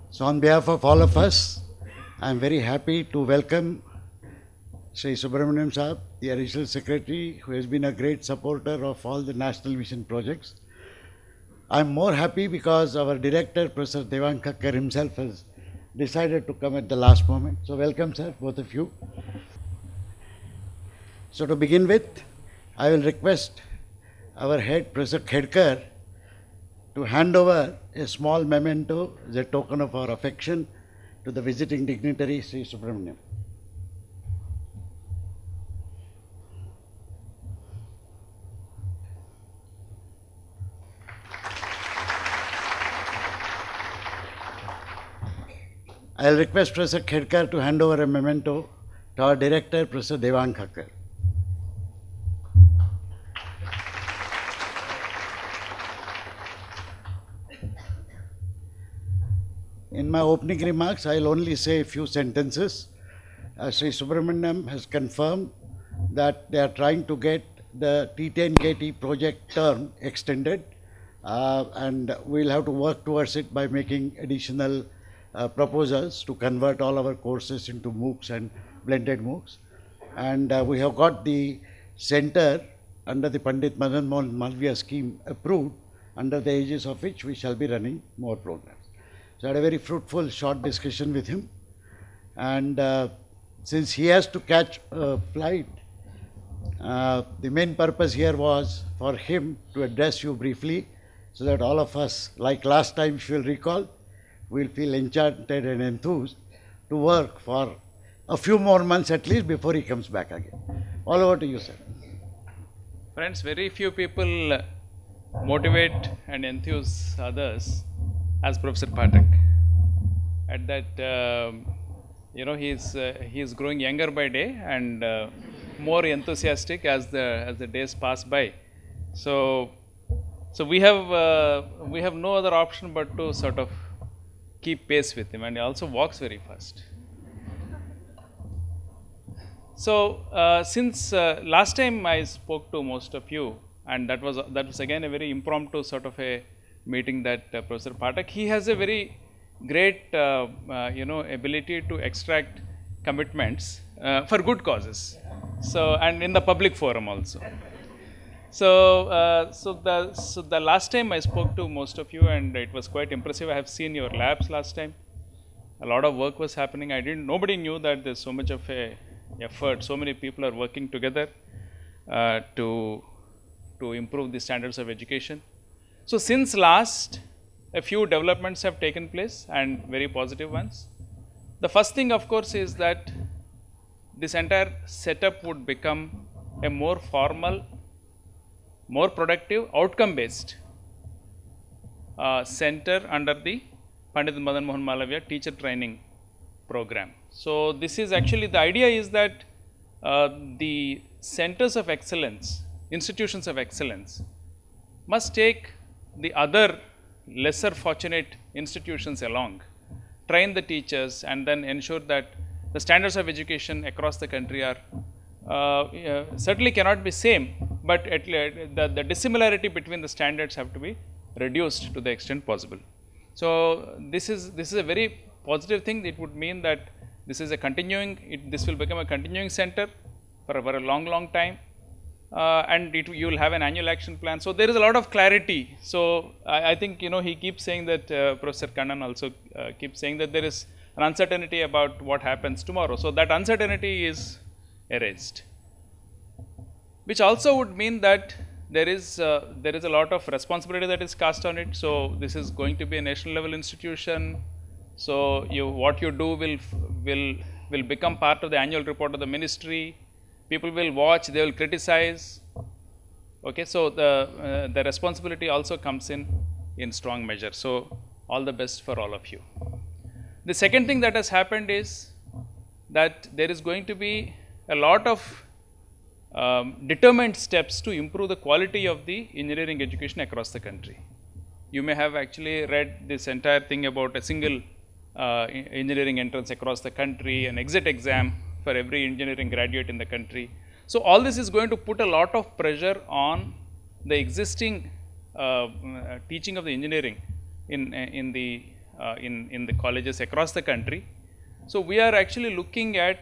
So on behalf of all of us, I am very happy to welcome Sri Subrahmanyam Sahab, the Additional Secretary, who has been a great supporter of all the National Mission projects. I am more happy because our Director, Professor Devang Thakkar himself has decided to come at the last moment. So welcome, sir, both of you. So to begin with, I will request our head, Professor Khedkar, to hand over a small memento as a token of our affection to the visiting dignitary, Sri Subrahmanyam. I will request Professor Khedkar to hand over a memento to our Director, Professor Devang Thakkar. In my opening remarks, I will only say a few sentences. Sri Subrahmanyam has confirmed that they are trying to get the T10KT project term extended, and we will have to work towards it by making additional proposals to convert all our courses into MOOCs and blended MOOCs. And we have got the center under the Pandit Madan Mohan Malviya scheme approved, under the aegis of which we shall be running more programs. So I had a very fruitful short discussion with him, and since he has to catch a flight, the main purpose here was for him to address you briefly so that all of us, like last time if you will recall, will feel enchanted and enthused to work for a few more months at least before he comes back again. All over to you, sir. Friends, very few people motivate and enthuse others as Professor Pathak. At that, he is growing younger by day and more enthusiastic as the days pass by. So we have no other option but to sort of keep pace with him, and he also walks very fast. So since last time I spoke to most of you, and that was again a very impromptu sort of a meeting that Professor Pathak, he has a very great ability to extract commitments for good causes. So, and in the public forum also. So the last time I spoke to most of you, and it was quite impressive. I have seen your labs last time. A lot of work was happening. Nobody knew that there's so much of a effort. So many people are working together to improve the standards of education. So since last, a few developments have taken place, and very positive ones. The first thing, of course, is that this entire setup would become a more formal, more productive, outcome-based center under the Pandit Madan Mohan Malviya teacher training program. So this is actually, the idea is that the centers of excellence, institutions of excellence, must take the other lesser fortunate institutions along, train the teachers, and then ensure that the standards of education across the country are certainly cannot be same, but the dissimilarity between the standards have to be reduced to the extent possible. So this is a very positive thing. It would mean that this is a continuing, this will become a continuing center for a long time. And you will have an annual action plan. So there is a lot of clarity. So I think he keeps saying that, Professor Kannan also keeps saying that there is an uncertainty about what happens tomorrow. So that uncertainty is erased, which also would mean that there is a lot of responsibility that is cast on it. So this is going to be a national level institution. So what you do will become part of the annual report of the ministry. People will watch, they will criticize. Okay, so the responsibility also comes in strong measure. So all the best for all of you. The second thing that has happened is that there is going to be a lot of determined steps to improve the quality of the engineering education across the country. You may have actually read this entire thing about a single engineering entrance across the country, an exit exam for every engineering graduate in the country. So all this is going to put a lot of pressure on the existing teaching of the engineering in the in the colleges across the country. So we are actually looking at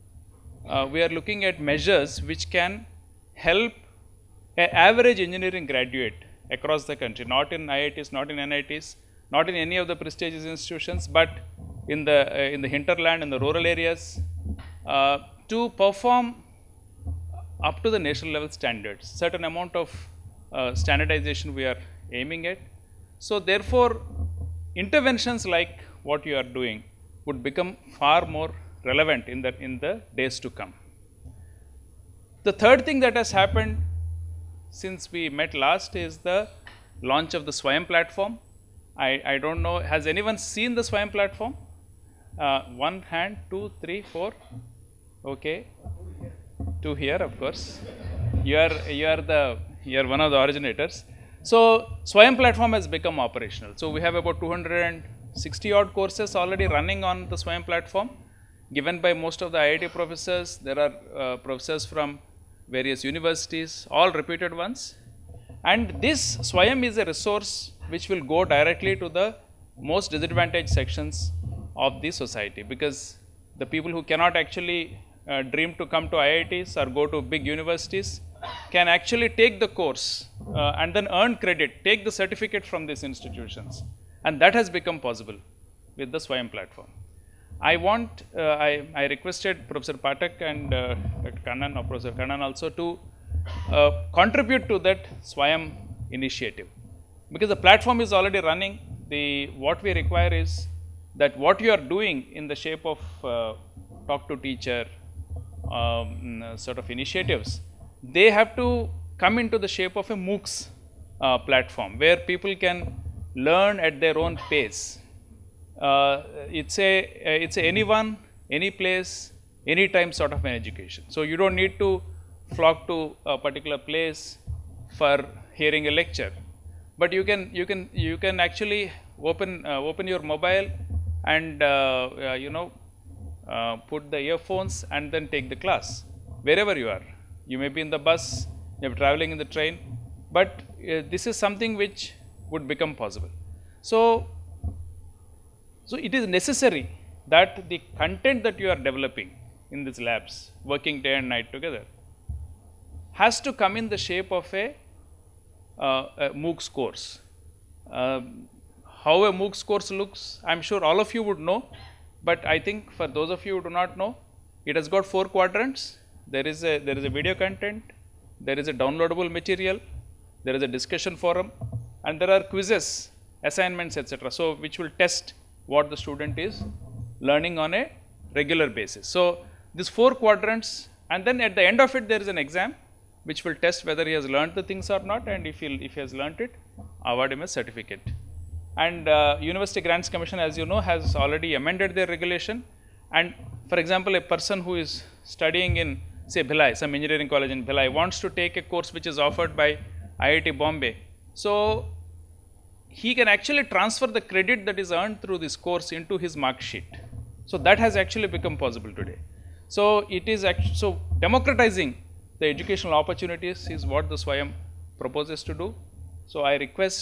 measures which can help an average engineering graduate across the country, not in IITs, not in NITs, not in any of the prestigious institutions, but in the hinterland, in the rural areas, to perform up to the national level standards. Certain amount of standardization we are aiming at. So therefore, interventions like what you are doing would become far more relevant in the days to come. The third thing that has happened since we met last is the launch of the Swayam platform. I don't know, has anyone seen the Swayam platform? One hand, 2, 3, 4. Okay, 2 here, of course. You are one of the originators. So Swayam platform has become operational. So we have about 260 odd courses already running on the Swayam platform, given by most of the IIT professors. There are professors from various universities, all reputed ones. And this Swayam is a resource which will go directly to the most disadvantaged sections of the society, because the people who cannot actually dream to come to IITs or go to big universities can actually take the course and then earn credit, take the certificate from these institutions, and that has become possible with the Swayam platform. I requested Professor Pathak and Dr. Kannan or Professor Kannan also to contribute to that Swayam initiative, because the platform is already running. What we require is that what you are doing in the shape of talk to teacher sort of initiatives, they have to come into the shape of a MOOCs platform where people can learn at their own pace. It's a anyone, any place, any time sort of an education. So you don't need to flock to a particular place for hearing a lecture, but you can actually open your mobile and put the earphones and then take the class wherever you are. You may be in the bus, you may be traveling in the train, but this is something which would become possible. So it is necessary that the content that you are developing in these labs, working day and night together, has to come in the shape of a MOOCs course. How a MOOCs course looks, I am sure all of you would know, but I think for those of you who do not know, it has got 4 quadrants. There is a video content, there is a downloadable material, there is a discussion forum, and there are quizzes, assignments, etc. So which will test what the student is learning on a regular basis. So these 4 quadrants, and then at the end of it there is an exam which will test whether he has learned the things or not, and if he has learnt it, award him a certificate. And University Grants Commission, as you know, has already amended their regulation. And for example, a person who is studying in, say, Bhilai, some engineering college in Bhilai, wants to take a course which is offered by IIT Bombay. So he can actually transfer the credit that is earned through this course into his mark sheet. So that has actually become possible today. So it is so democratizing the educational opportunities is what the Swayam proposes to do. So I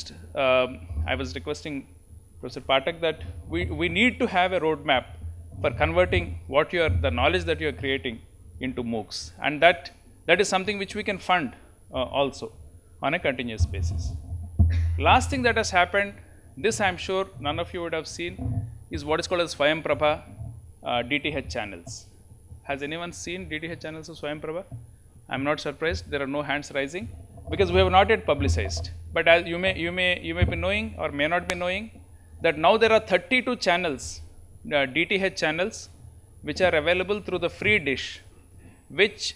was requesting Professor Pathak that we need to have a roadmap for converting the knowledge that you are creating into MOOCs, and that is something which we can fund also on a continuous basis. Last thing that has happened, this I am sure none of you would have seen, is what is called as Swayam Prabha DTH channels. Has anyone seen DTH channels of Swayam Prabha? I am not surprised, there are no hands rising, because we have not yet publicized. But as you may be knowing or may not be knowing that now there are 32 channels, DTH channels, which are available through the free dish, which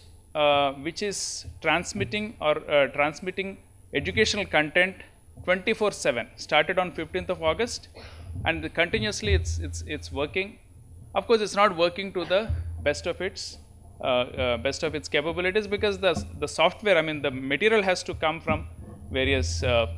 is transmitting educational content 24/7. Started on 15th of August, and continuously it's working. Of course, it's not working to the best of its capabilities, because the software, I mean the material has to come from various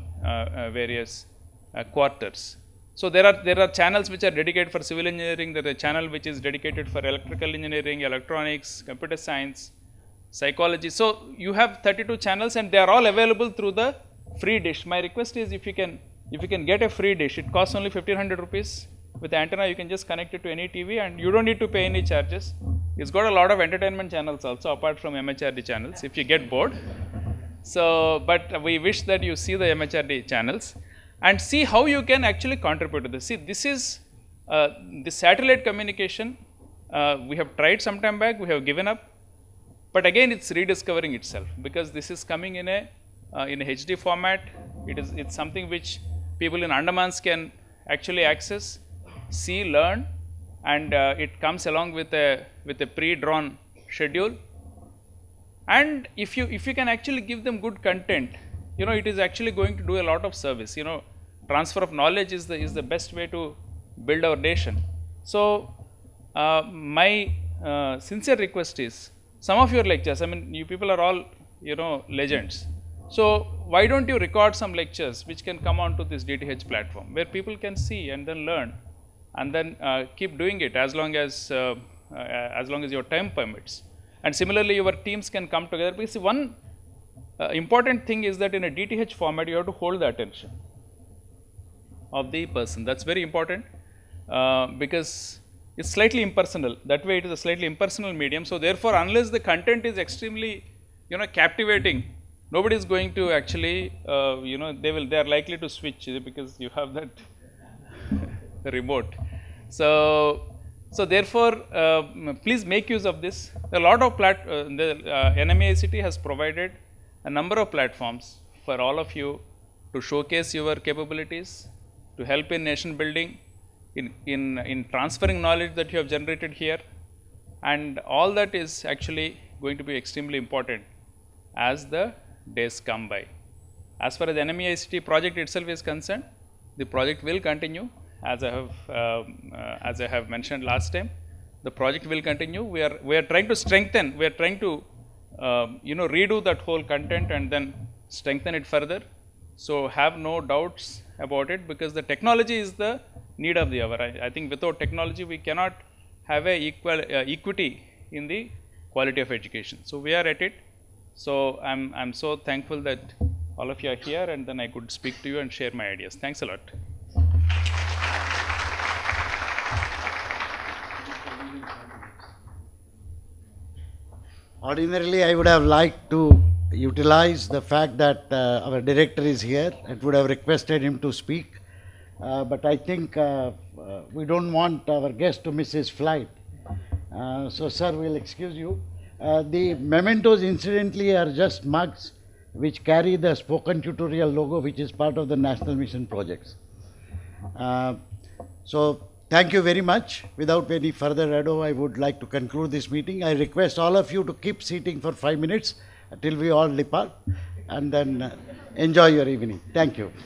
quarters. So there are channels which are dedicated for civil engineering, there is a channel which is dedicated for electrical engineering, electronics, computer science, psychology. So you have 32 channels and they are all available through the free dish. My request is if you can if you can get a free dish, it costs only 1500 rupees. With the antenna, you can just connect it to any TV and you don't need to pay any charges. It's got a lot of entertainment channels also, apart from MHRD channels, if you get bored. So, but we wish that you see the MHRD channels and see how you can actually contribute to this. See, this is the satellite communication. We have tried some time back, we have given up. But again, it's rediscovering itself because this is coming in a HD format. It's something which people in Andamans can actually access, see, learn, and it comes along with a pre-drawn schedule. And if you can actually give them good content, it is actually going to do a lot of service. Transfer of knowledge is the best way to build our nation. So my sincere request is, some of your lectures, I mean, you people are all, legends. So why don't you record some lectures which can come onto this DTH platform where people can see and then learn and then keep doing it as long as your time permits. And similarly, your teams can come together. Because see, one important thing is that in a DTH format, you have to hold the attention of the person. That's very important because it's slightly impersonal. That way, it is a slightly impersonal medium. So therefore, unless the content is extremely, captivating, nobody is going to actually, they are likely to switch because you have that remote. So therefore, please make use of this. A lot of NMEICT has provided a number of platforms for all of you to showcase your capabilities, to help in nation building, in transferring knowledge that you have generated here, and all that is actually going to be extremely important as the days come by. As far as the NMEICT project itself is concerned, the project will continue as I have mentioned last time. The project will continue. We are trying to strengthen. We are trying to redo that whole content and then strengthen it further. So have no doubts about it because the technology is the need of the hour. I think without technology we cannot have a equity in the quality of education. So we are at it. So I'm so thankful that all of you are here and then I could speak to you and share my ideas. Thanks a lot. Ordinarily, I would have liked to utilize the fact that our director is here and would have requested him to speak. But I think we don't want our guest to miss his flight. So, sir, we'll excuse you. The mementos, incidentally, are just mugs which carry the spoken tutorial logo, which is part of the National Mission projects. So, thank you very much. Without any further ado, I would like to conclude this meeting. I request all of you to keep seating for 5 minutes till we all depart and then enjoy your evening. Thank you.